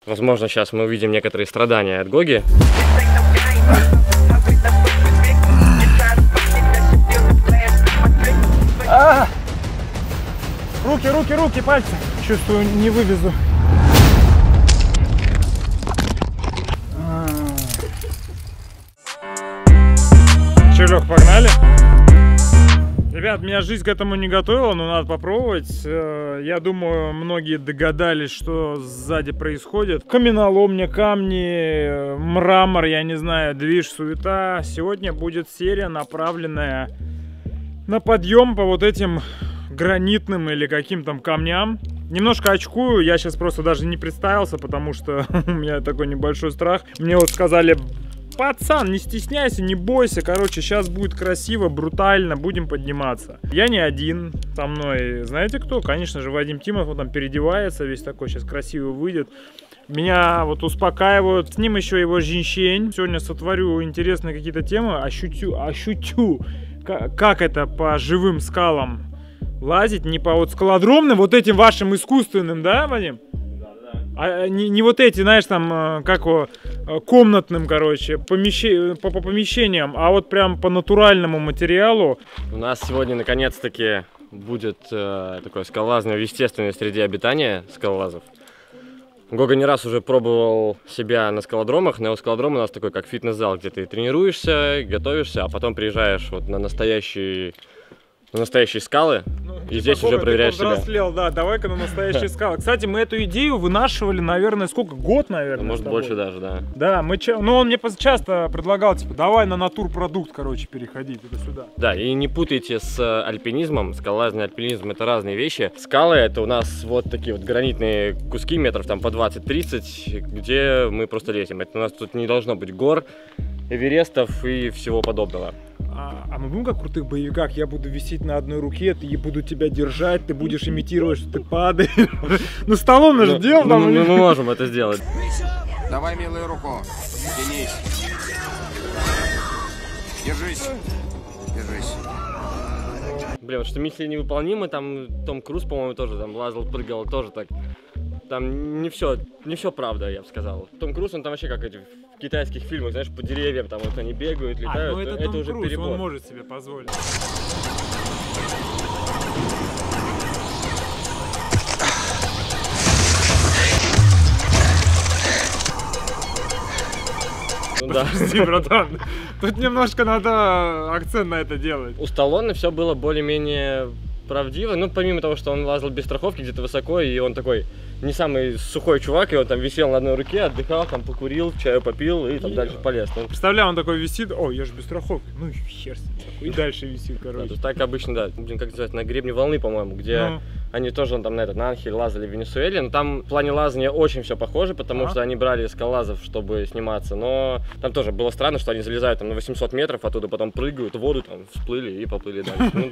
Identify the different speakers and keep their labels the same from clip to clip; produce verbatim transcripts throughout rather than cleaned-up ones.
Speaker 1: Возможно, сейчас мы увидим некоторые страдания от Гоги.
Speaker 2: А! Руки, руки, руки, пальцы. Чувствую, не вывезу. Че, Лёх, погнали? Ребят, меня жизнь к этому не готовила, но надо попробовать. Я думаю, многие догадались, что сзади происходит. Каменоломня, камни, мрамор, я не знаю, движ, суета. Сегодня будет серия, направленная на подъем по вот этим гранитным или каким там камням. Немножко очкую, я сейчас просто даже не представился, потому что у меня такой небольшой страх. Мне вот сказали: пацан, не стесняйся, не бойся. Короче, сейчас будет красиво, брутально, будем подниматься. Я не один, со мной, знаете кто? Конечно же, Вадим Тимов, он там переодевается, весь такой сейчас красиво выйдет. Меня вот успокаивают, с ним еще его женщень. Сегодня сотворю интересные какие-то темы, ощутю, ощутю, как это по живым скалам лазить, не по вот скалодромным, вот этим вашим искусственным, да, Вадим? А не, не вот эти, знаешь, там, как его, комнатным, короче, помещ... по, по помещениям, а вот прям по натуральному материалу.
Speaker 1: У нас сегодня, наконец-таки, будет э, такое скалолазание в естественной среде обитания скалолазов. Гога не раз уже пробовал себя на скалодромах, но скалодром у нас такой, как фитнес-зал, где ты тренируешься, готовишься, а потом приезжаешь вот на настоящий... на настоящие скалы, ну, и типа, здесь уже проверяешь себя.
Speaker 2: Да, давай-ка на настоящие скалы. Кстати, мы эту идею вынашивали, наверное, сколько? Год, наверное.
Speaker 1: Может, больше даже, да.
Speaker 2: Да, мы, ну, он мне часто предлагал, типа, давай на натурпродукт, короче, переходить туда-сюда.
Speaker 1: Да, и не путайте с альпинизмом. Скалолазание и альпинизм — это разные вещи. Скалы — это у нас вот такие вот гранитные куски, метров там по двадцать-тридцать, где мы просто лезем. Это у нас тут не должно быть гор, эверестов и всего подобного.
Speaker 2: А, а мы будем как в крутых боевиках? Я буду висеть на одной руке, ты буду тебя держать, ты будешь имитировать, что ты падаешь. Ну, столом наш делал.
Speaker 1: Мы можем это сделать.
Speaker 3: Давай, милую руку. Тянись. Держись. Держись.
Speaker 1: Блин, вот что миссия невыполнима, там Том Круз, по-моему, тоже там лазал, прыгал, тоже так. Там не все, не все правда, я бы сказал. Том Круз, он там вообще как эти в китайских фильмах, знаешь, по деревьям, там вот они бегают, летают.
Speaker 2: А, ну это,
Speaker 1: это
Speaker 2: Том
Speaker 1: уже
Speaker 2: Круз,
Speaker 1: перебор.
Speaker 2: Он может себе позволить.
Speaker 1: Ну, да.
Speaker 2: Подожди, братан, тут немножко надо акцент на это делать.
Speaker 1: У Сталлоне все было более-менее правдиво, ну, помимо того, что он лазал без страховки где-то высоко, и он такой не самый сухой чувак, и он там висел на одной руке, отдыхал, там покурил, чаю попил и там и... дальше полез. Ну,
Speaker 2: представляю, он такой висит, о, я же без страховки, ну хер с ним, и дальше висит, короче.
Speaker 1: Да, то есть так обычно, да, блин, как называется, на гребне волны, по-моему, где ну. они тоже там на этот, на Анхель лазали в Венесуэле, но там в плане лазания очень все похоже, потому а? что они брали скалолазов, чтобы сниматься, но там тоже было странно, что они залезают там на восемьсот метров, оттуда потом прыгают в воду, там всплыли и поплыли дальше.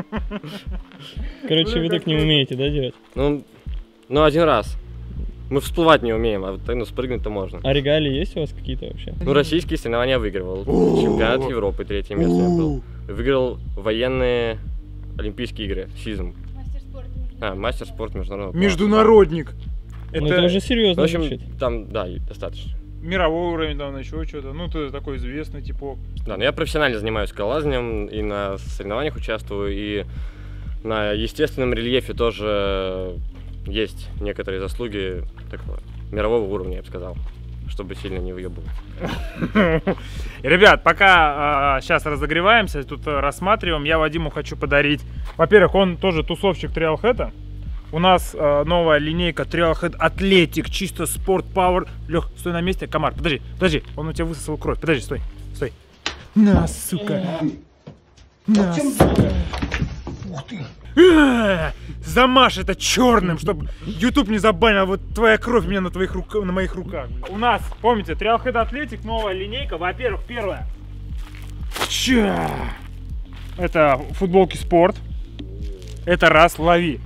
Speaker 4: Короче, вы так не умеете, да, делать?
Speaker 1: Ну, ну один раз. Мы всплывать не умеем, а вот ну, спрыгнуть-то можно.
Speaker 4: А регалии есть у вас какие-то вообще?
Speaker 1: Ну, российские соревнования выигрывал. Чемпионат Европы, третье место был. Выиграл военные Олимпийские игры, СИЗМ. Мастер спорта. А, мастер спорта международного.
Speaker 2: Международник.
Speaker 4: Это... Ну, это уже серьезно.
Speaker 1: В общем,
Speaker 4: звучит.
Speaker 1: Там, да, достаточно.
Speaker 2: Мировой уровень, там, еще что-то. Ну, ты такой известный типок.
Speaker 1: Да, но я профессионально занимаюсь скалолазанием, и на соревнованиях участвую, и на естественном рельефе тоже есть некоторые заслуги такого мирового уровня, я бы сказал, чтобы сильно не выебывать.
Speaker 2: Ребят, пока э, сейчас разогреваемся, тут э, рассматриваем, я Вадиму хочу подарить. Во-первых, он тоже тусовщик Trailhead. У нас э, новая линейка Trailhead Athletic, чисто спорт, пауэр. Лех, стой на месте, комар, подожди, подожди, он у тебя высосал кровь, подожди, стой, стой. На, сука. На, сука. Ух ты. Замажь это черным, чтобы YouTube не забанил. Вот твоя кровь у меня на твоих руках, на моих руках. У нас, помните, Trailhead Athletic, новая линейка. Во-первых, первое. Ча! Это футболки спорт. Это раз, лови.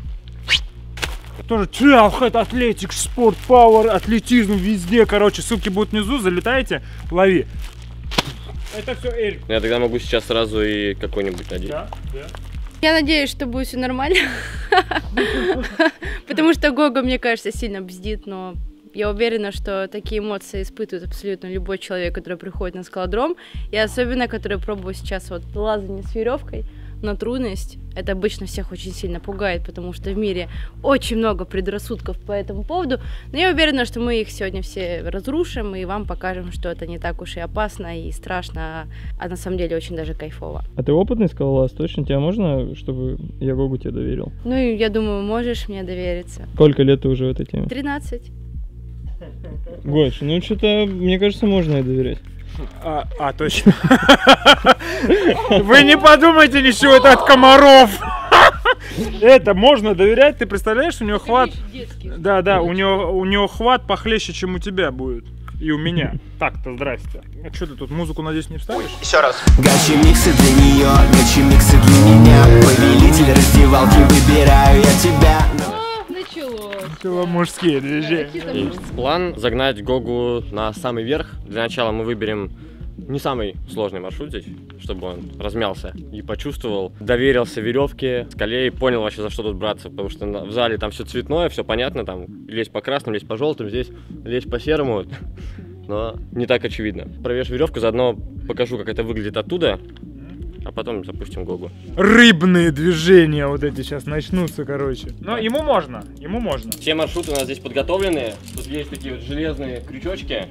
Speaker 2: Тоже Trailhead Athletic, спорт, пауэр, атлетизм везде. Короче, ссылки будут внизу, залетайте, лови. Это все Эль.
Speaker 1: Я тогда могу сейчас сразу и какой-нибудь надеть.
Speaker 2: Да, да.
Speaker 5: Я надеюсь, что будет все нормально, потому что Гога, мне кажется, сильно бздит, но Я уверена, что такие эмоции испытывает абсолютно любой человек, который приходит на скалодром, и особенно, который пробует сейчас вот лазание с веревкой. Но трудность, это обычно всех очень сильно пугает, потому что в мире очень много предрассудков по этому поводу. Но я уверена, что мы их сегодня все разрушим и вам покажем, что это не так уж и опасно и страшно, а на самом деле очень даже кайфово.
Speaker 4: А ты опытный скалолаз? Точно? Тебя можно, чтобы я Гогу тебе доверил?
Speaker 5: Ну и я думаю, можешь мне довериться.
Speaker 4: Сколько лет ты уже в этой теме?
Speaker 5: тринадцать.
Speaker 4: Гош, ну что-то, мне кажется, можно ей доверять.
Speaker 2: А, а точно. Вы не подумайте ничего, это от комаров. Это можно доверять, ты представляешь, у него хват... Да, да, у него, у него хват похлеще, чем у тебя будет. И у меня. Так-то, здрасте. А что ты тут, музыку, надеюсь, не вставишь?
Speaker 3: Еще раз.
Speaker 6: Гачи миксы для нее, гачи миксы для меня. Повелитель раздевалки, выбираю я тебя.
Speaker 5: Началось.
Speaker 2: Мужские движения.
Speaker 1: Есть план загнать Гогу на самый верх. Для начала мы выберем не самый сложный маршрут здесь, чтобы он размялся и почувствовал, доверился веревке, скале и понял вообще, за что тут браться. Потому что в зале там все цветное, все понятно, там лезть по красному, лезть по желтым, здесь лезть по серому, но не так очевидно. Провешь веревку, заодно покажу, как это выглядит оттуда, а потом запустим Гогу.
Speaker 2: Рыбные движения вот эти сейчас начнутся, короче. Но ему можно, ему можно.
Speaker 1: Все маршруты у нас здесь подготовлены. Тут есть такие вот железные крючочки,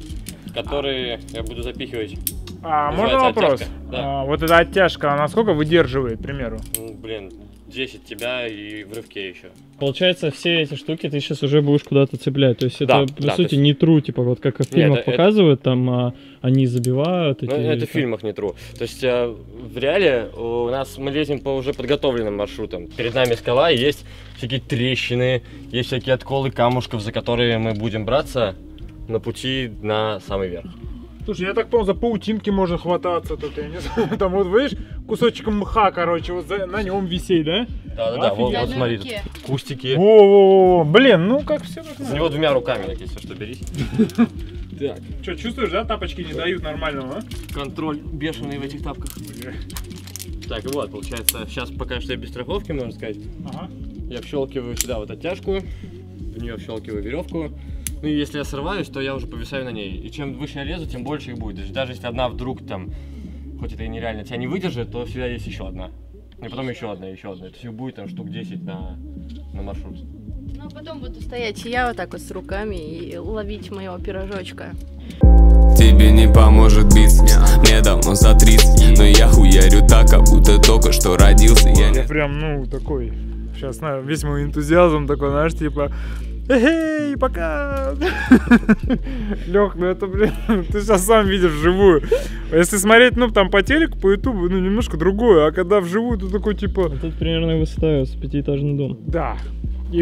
Speaker 1: которые я буду запихивать.
Speaker 2: А можно вопрос?
Speaker 1: Да.
Speaker 2: А, вот эта оттяжка, она сколько выдерживает, к примеру?
Speaker 1: Ну, блин, десять тебя и в рывке еще.
Speaker 4: Получается, все эти штуки ты сейчас уже будешь куда-то цеплять. То есть
Speaker 1: Да,
Speaker 4: это, по
Speaker 1: да,
Speaker 4: сути,
Speaker 1: есть...
Speaker 4: не тру, типа вот как в фильмах
Speaker 1: это,
Speaker 4: показывают, это... там а, они забивают. Эти,
Speaker 1: Ну, это в фильмах не тру. То есть а, в реале у нас мы лезем по уже подготовленным маршрутам. Перед нами скала, и есть всякие трещины, есть всякие отколы камушков, за которые мы будем браться на пути на самый верх.
Speaker 2: Слушай, я так понял, за паутинки можно хвататься тут, я не знаю. Там вот, видишь, кусочком мха, короче, вот за, на нем висеть, да?
Speaker 1: Да-да-да, вот, вот смотри, тут кустики.
Speaker 2: Во-во-во, блин, ну как все как надо.
Speaker 1: За него двумя руками, так если что, берись. Так.
Speaker 2: Что, чувствуешь, да, тапочки не дают нормального, а?
Speaker 1: Контроль бешеный в этих тапках. Так, и вот, получается, сейчас пока что я без страховки, можно сказать.
Speaker 2: Ага.
Speaker 1: Я вщелкиваю сюда вот оттяжку, в нее вщелкиваю веревку. Ну и если я срываюсь, то я уже повисаю на ней. И чем выше я лезу, тем больше их будет. Даже, даже если одна вдруг там, хоть это и нереально, тебя не выдержит, то всегда есть еще одна. И потом еще одна, еще одна. То есть их будет там штук десять на, на маршрут.
Speaker 5: Ну, потом буду стоять и я вот так вот с руками и ловить моего пирожочка.
Speaker 6: Тебе не поможет биться, мне давно за тридцать, но я хуярю так, как будто только что родился. Я,
Speaker 2: я прям, ну, такой, сейчас, знаю, весь мой энтузиазм такой, знаешь, типа... Эй, пока! Лех, ну это, блин, ты сейчас сам видишь вживую. Если смотреть, ну, там по телеку, по ютубу, ну, немножко другое. А когда вживую, то такой, типа...
Speaker 4: Тут примерно высота с пятиэтажный дом.
Speaker 2: Да. И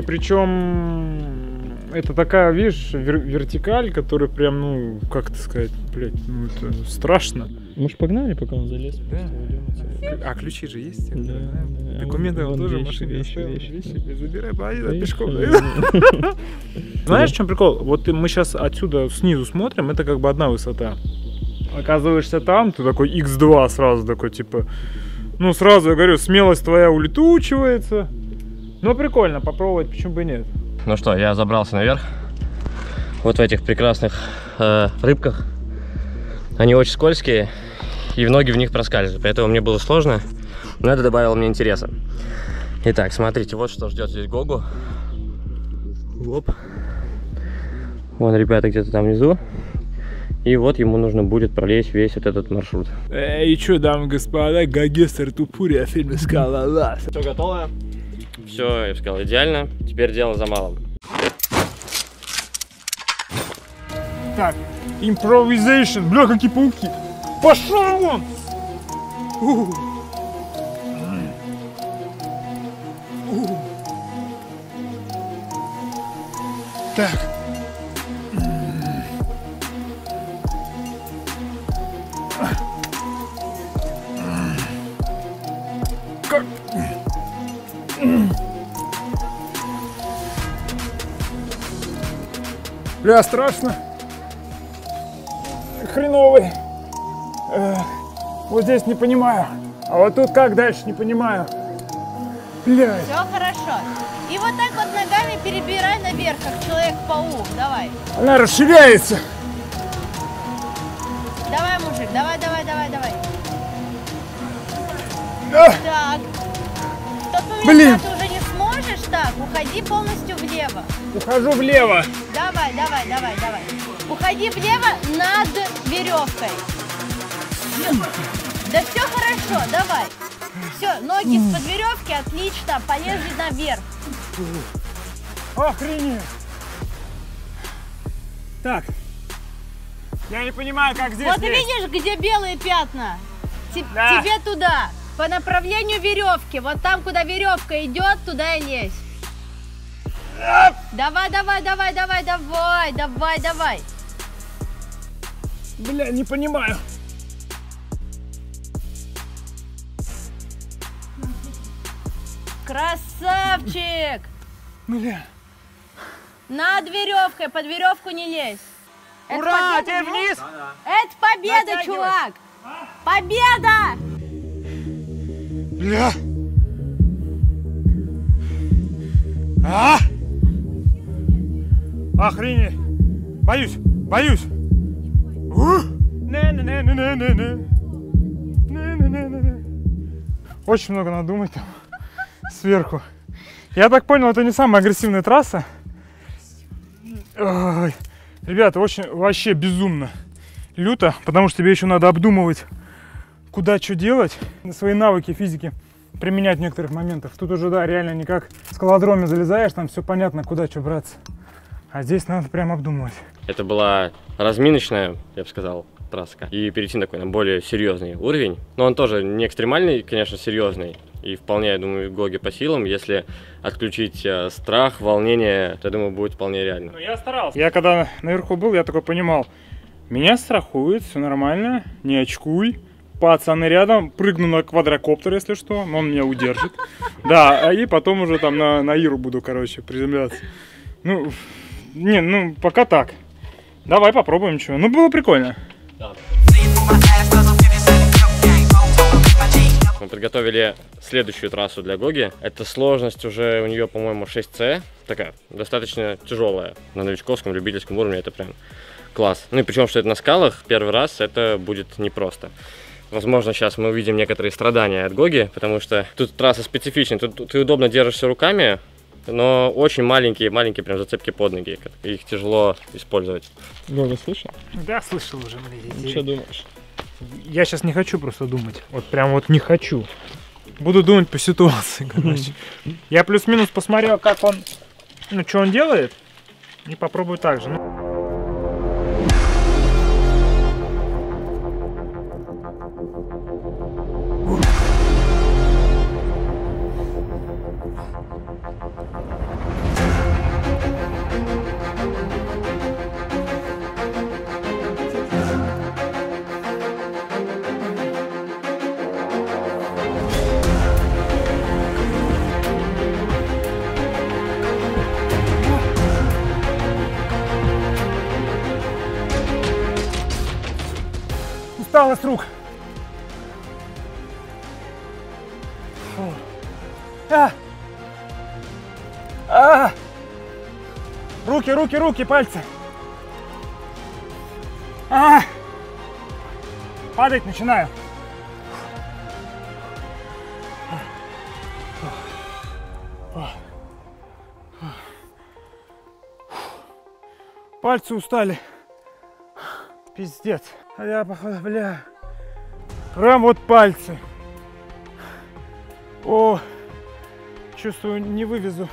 Speaker 2: причем это такая, видишь, вер вертикаль, которая прям, ну, как это сказать, блядь, ну, это страшно.
Speaker 4: Может, погнали, пока он залез?
Speaker 2: Да. А ключи же есть?
Speaker 4: Да, да.
Speaker 2: Документы он тоже в машине
Speaker 4: вещи,
Speaker 2: оставил.
Speaker 4: вещи,
Speaker 2: Вещи,
Speaker 4: да.
Speaker 2: забирай, поеду пешком.
Speaker 4: Да.
Speaker 2: Знаешь, в чем прикол? Вот мы сейчас отсюда снизу смотрим, это как бы одна высота. Оказываешься там, ты такой икс два сразу такой, типа... Ну, сразу, я говорю, смелость твоя улетучивается. Ну, прикольно, попробовать, почему бы и нет.
Speaker 1: Ну что, я забрался наверх. Вот в этих прекрасных э, рыбках. Они очень скользкие, и в ноги в них проскальзывают. Поэтому мне было сложно, но это добавило мне интереса. Итак, смотрите, вот что ждет здесь Гогу. Оп. Вон ребята где-то там внизу. И вот ему нужно будет пролезть весь вот этот маршрут.
Speaker 2: Эй, чё, дамы и господа, Гагестер Тупури, о фильме «Скалолаз».
Speaker 1: Все готово. Все, я бы сказал, идеально. Теперь дело за малым.
Speaker 2: Так, импровизейшн. Бля, какие пауки. Пошел вон! У. У. Так. Как? Бля, страшно. Хреновый. Э, вот здесь не понимаю. А вот тут как дальше, не понимаю. Бля.
Speaker 7: Все хорошо.
Speaker 5: И вот так вот ногами перебирай наверх, как Человек-паук. Давай.
Speaker 2: Она расширяется.
Speaker 5: Давай, мужик, давай, давай, давай, давай.
Speaker 2: А,
Speaker 5: Так. В тот момент,
Speaker 2: Блин.
Speaker 5: когда ты уже не сможешь, так, уходи полностью влево.
Speaker 2: ухожу влево.
Speaker 5: Давай, давай, давай, давай. Уходи влево над веревкой. Да все хорошо, давай. Все, ноги из-под веревки, отлично, полезли наверх.
Speaker 2: Охренеть. Так. Я не понимаю, как здесь
Speaker 5: Вот ты
Speaker 2: лезть.
Speaker 5: видишь, где белые пятна? Те-
Speaker 2: Да.
Speaker 5: Тебе туда, по направлению веревки. Вот там, куда веревка идет, туда и лезь. Давай, давай, давай, давай, давай, давай, давай.
Speaker 2: Бля, не понимаю.
Speaker 5: Красавчик!
Speaker 2: Бля.
Speaker 5: Над веревкой, под веревку не лезь. Это
Speaker 2: Ура,
Speaker 5: победа,
Speaker 2: теперь
Speaker 5: ну?
Speaker 2: вниз.
Speaker 5: Это победа,
Speaker 2: Натягивай.
Speaker 5: чувак! Победа!
Speaker 2: Бля. А! Охренеть. Боюсь, боюсь. Ух. Не-не-не-не-не-не. Не-не-не-не-не. Очень много надо думать там сверху. Я так понял, это не самая агрессивная трасса. Ой. Ребята, очень вообще безумно люто, потому что тебе еще надо обдумывать, куда что делать, свои навыки физики применять в некоторых моментах. Тут уже, да, реально не как в скалодроме залезаешь, там все понятно, куда что браться. А здесь надо прям обдумывать.
Speaker 1: Это была разминочная, я бы сказал, трасска. И перейти на такой на более серьезный уровень. Но он тоже не экстремальный, конечно, серьезный. И вполне, я думаю, Гоге по силам. Если отключить э, страх, волнение, то, я думаю, будет вполне реально.
Speaker 2: Ну, я старался. Я когда наверху был, я такой понимал, меня страхует, все нормально, не очкуй. Пацаны рядом, прыгну на квадрокоптер, если что, но он меня удержит. Да, и потом уже там на, на Иру буду, короче, приземляться. Ну, не, ну, пока так. Давай попробуем чего. Ну, было прикольно.
Speaker 1: Мы подготовили следующую трассу для Гоги. Это сложность уже у нее, по-моему, шесть С. Такая, достаточно тяжелая. На новичковском, любительском уровне это прям класс. Ну и причем, что это на скалах, первый раз это будет непросто. Возможно, сейчас мы увидим некоторые страдания от Гоги, потому что тут трасса специфичная. Тут ты удобно держишься руками, но очень маленькие-маленькие прям зацепки под ноги. Их тяжело использовать.
Speaker 4: Гога, слышал?
Speaker 2: Да, слышал уже.
Speaker 4: Ну, что думаешь?
Speaker 2: Я сейчас не хочу просто думать. Вот прям вот не хочу. Буду думать по ситуации, короче. Я плюс-минус посмотрел, как он, ну, что он делает, и попробую так же. Ну. Устала с рук. Фу. А! А! Руки, руки, руки, пальцы. А! Падать начинаю. Пальцы устали. Пиздец. А я, походу, бля. Прям вот пальцы. О, чувствую, не вывезу.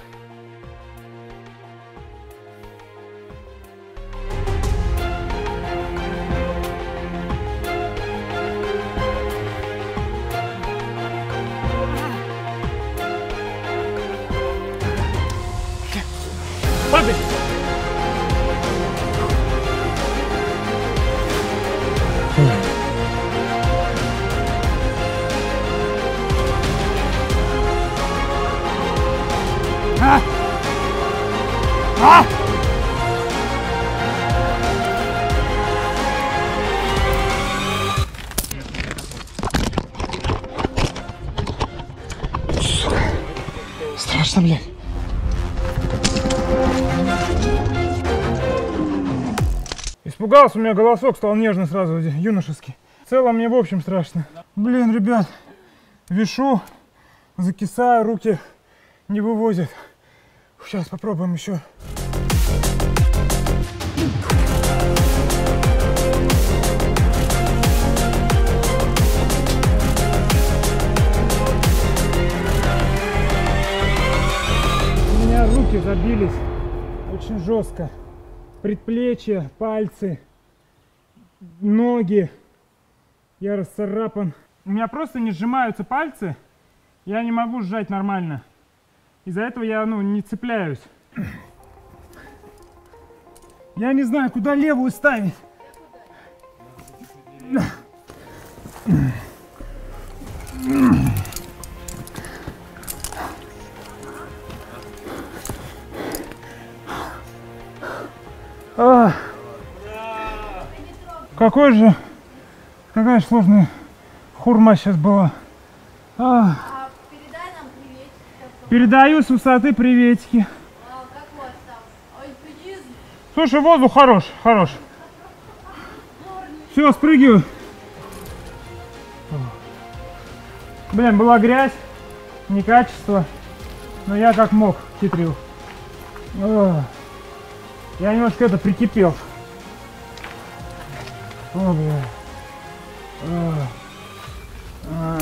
Speaker 2: Падай! А! А! Страшно, блядь. испугался, у меня голосок стал нежный сразу, юношеский. В целом мне в общем страшно. Блин, ребят, вешу, закисаю, руки не вывозят. Сейчас попробуем еще. У меня руки забились очень жестко. Предплечья, пальцы, ноги. Я расцарапан. У меня просто не сжимаются пальцы. Я не могу сжать нормально. Из-за этого я, ну, не цепляюсь. Я не знаю, куда левую ставить. А, какой же, какая же сложная хурма сейчас была. А.
Speaker 5: Передай нам приветики.
Speaker 2: Передаю с высоты приветики.
Speaker 5: А, как у вас там? Ой, приезд.
Speaker 2: Слушай, воздух хорош, хорош. Все, спрыгиваю. Блин, была грязь, некачество, но я как мог хитрил. О, я немножко это прикипел. О, бля. О. А.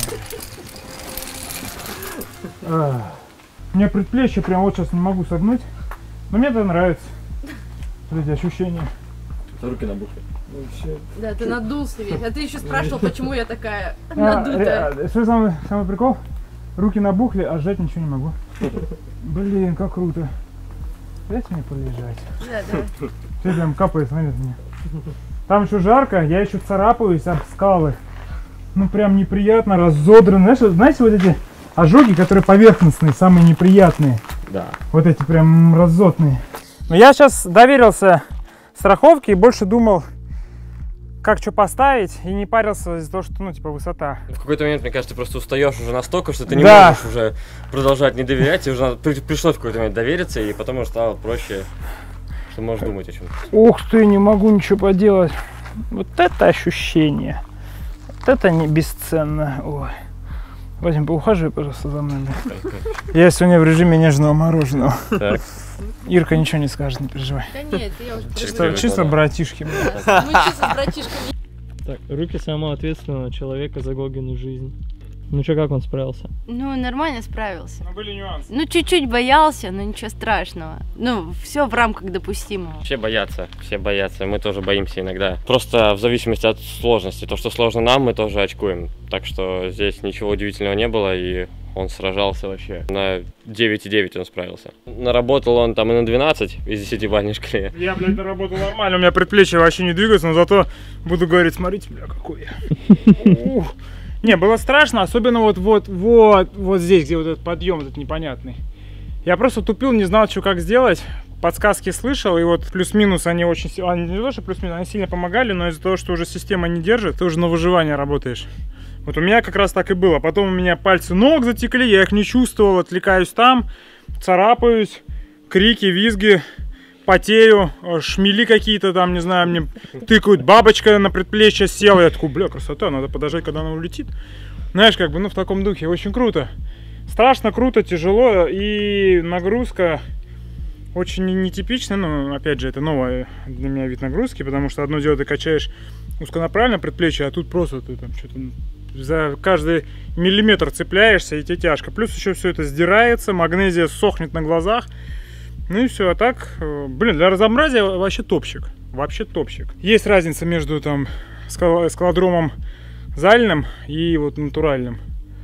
Speaker 2: А. Мне предплечье прям вот сейчас не могу согнуть. Но мне это нравится. Вот эти ощущения.
Speaker 1: Руки набухли.
Speaker 5: Да, ты надулся весь. А ты еще спрашивал, почему я такая
Speaker 2: А,
Speaker 5: надутая.
Speaker 2: ре- что самый, самый прикол? Руки набухли, а сжать ничего не могу. Блин, как круто. Дайте мне полежать.
Speaker 5: Да, давай.
Speaker 2: Все прям капает, смотри на меня. Там еще жарко, я еще царапаюсь об скалы. Ну прям неприятно, разодрано. Знаешь, знаете, вот эти ожоги, которые поверхностные, самые неприятные.
Speaker 1: Да.
Speaker 2: Вот эти прям разотные. Но я сейчас доверился страховке и больше думал, как что поставить, и не парился из-за того, что, ну, типа, высота.
Speaker 1: В какой-то момент, мне кажется, ты просто устаешь уже настолько, что ты не
Speaker 2: Да.
Speaker 1: можешь уже продолжать не доверять, и уже надо- при- пришлось в какой-то момент довериться, и потом уже стало проще, что можешь думать о чем-то.
Speaker 2: Ух ты, не могу ничего поделать. Вот это ощущение. Вот это не бесценно. Ой. Вадим, поухаживай, пожалуйста, за мной. Я сегодня в режиме нежного мороженого.
Speaker 1: Так.
Speaker 2: Ирка ничего не скажет, не переживай.
Speaker 5: Да нет, я уже
Speaker 2: Чисто,
Speaker 5: привыкла.
Speaker 2: чисто братишки.
Speaker 5: Да, мы чисто с братишками.
Speaker 4: Так, руки самого ответственного человека за Гогину жизнь. Ну что, как он справился?
Speaker 5: Ну, нормально справился.
Speaker 2: Но были нюансы.
Speaker 5: Ну, чуть-чуть боялся, но ничего страшного. Ну, все в рамках допустимого.
Speaker 1: Все боятся, все боятся, мы тоже боимся иногда. Просто в зависимости от сложности. То, что сложно нам, мы тоже очкуем. Так что здесь ничего удивительного не было, и он сражался вообще. На девять и девять он справился. Наработал он там и на двенадцать из десятибалльной шкале.
Speaker 2: Я, блядь, доработал нормально, у меня предплечье вообще не двигается, но зато буду говорить, смотрите, бля, какой я. Ух. Не, было страшно, особенно вот, вот, вот, вот здесь, где вот этот подъем этот непонятный. Я просто тупил, не знал, что как сделать. Подсказки слышал, и вот плюс-минус они очень сильно, они не то, что плюс-минус, они сильно помогали, но из-за того, что уже система не держит, ты уже на выживание работаешь. Вот у меня как раз так и было. Потом у меня пальцы ног затекли, я их не чувствовал, отвлекаюсь там, царапаюсь, крики, визги, потею, шмели какие-то там, не знаю, мне тыкают, бабочка на предплечье села, я такой, бля, красота, надо подождать, когда она улетит. Знаешь, как бы, ну, в таком духе, очень круто. Страшно, круто, тяжело, и нагрузка очень нетипичная, ну, опять же, это новая для меня вид нагрузки, потому что одно дело, ты качаешь узконаправленно предплечье, а тут просто ты там что-то за каждый миллиметр цепляешься, и тебе тяжко. Плюс еще все это сдирается, магнезия сохнет на глазах. Ну и все, а так, блин, для разнообразия вообще топчик, вообще топчик. Есть разница между там скал скалодромом зальным и вот натуральным.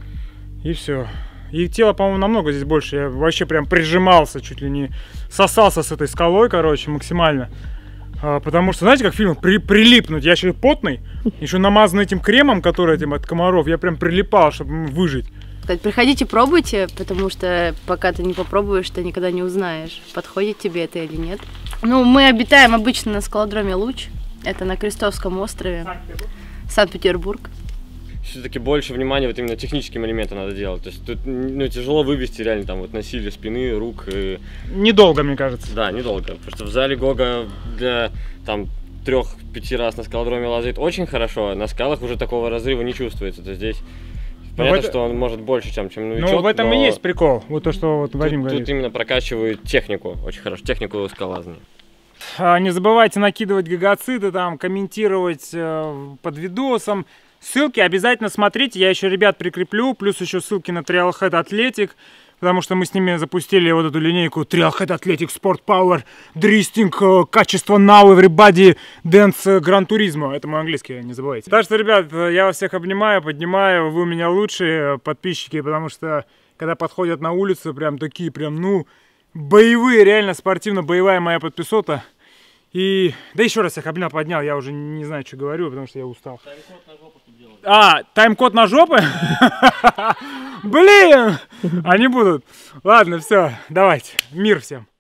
Speaker 2: И все. И тело, по-моему, намного здесь больше. Я вообще прям прижимался, чуть ли не сосался с этой скалой, короче, максимально. А, потому что, знаете, как фильм при прилипнуть. Я еще потный, еще намазан этим кремом, который этим от комаров. Я прям прилипал, чтобы выжить.
Speaker 5: Приходите, пробуйте, потому что пока ты не попробуешь, ты никогда не узнаешь, подходит тебе это или нет. Ну, мы обитаем обычно на скалодроме Луч. Это на Крестовском острове, Санкт-Петербург.
Speaker 1: Все-таки больше внимания вот именно техническим элементам надо делать. То есть тут, ну, тяжело вывести реально там вот насилие спины, рук. И...
Speaker 2: Недолго, мне кажется.
Speaker 1: Да, недолго. Потому что в зале Гога для там трех-пяти раз на скалодроме лазает очень хорошо, а на скалах уже такого разрыва не чувствуется. То есть здесь понятно, это... что он может больше, чем, чем новичок.
Speaker 2: Ну, в этом
Speaker 1: но...
Speaker 2: и есть прикол. Вот то, что вот Вадим
Speaker 1: тут,
Speaker 2: говорит.
Speaker 1: Тут именно прокачивают технику, очень хорошо, технику скалолазания.
Speaker 2: А, не забывайте накидывать гагациды, там, комментировать э, под видосом. Ссылки обязательно смотрите, я еще ребят прикреплю, плюс еще ссылки на Trailhead Athletic, потому что мы с ними запустили вот эту линейку Trailhead Athletic Sport Power Drifting, качество Now Everybody Dance Gran Turismo. Это мой английский, не забывайте. Так что, ребят, я вас всех обнимаю, поднимаю, вы у меня лучшие подписчики, потому что когда подходят на улицу, прям такие, прям, ну, боевые, реально спортивно-боевая моя подписота. И, да еще раз всех обнял, поднял, я уже не знаю, что говорю, потому что я устал. Тайм-код на жопу делать. А, тайм-код на жопы? Блин! Они будут. Ладно, все, давайте. Мир всем.